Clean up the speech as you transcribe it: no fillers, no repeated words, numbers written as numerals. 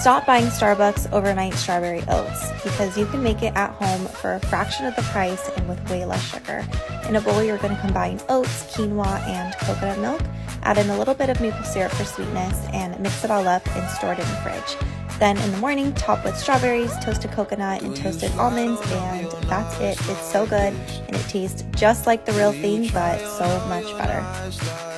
Stop buying Starbucks overnight strawberry oats because you can make it at home for a fraction of the price and with way less sugar. In a bowl, you're going to combine oats, quinoa, and coconut milk. Add in a little bit of maple syrup for sweetness and mix it all up and store it in the fridge. Then in the morning, top with strawberries, toasted coconut, and toasted almonds, and that's it. It's so good, and it tastes just like the real thing, but so much better.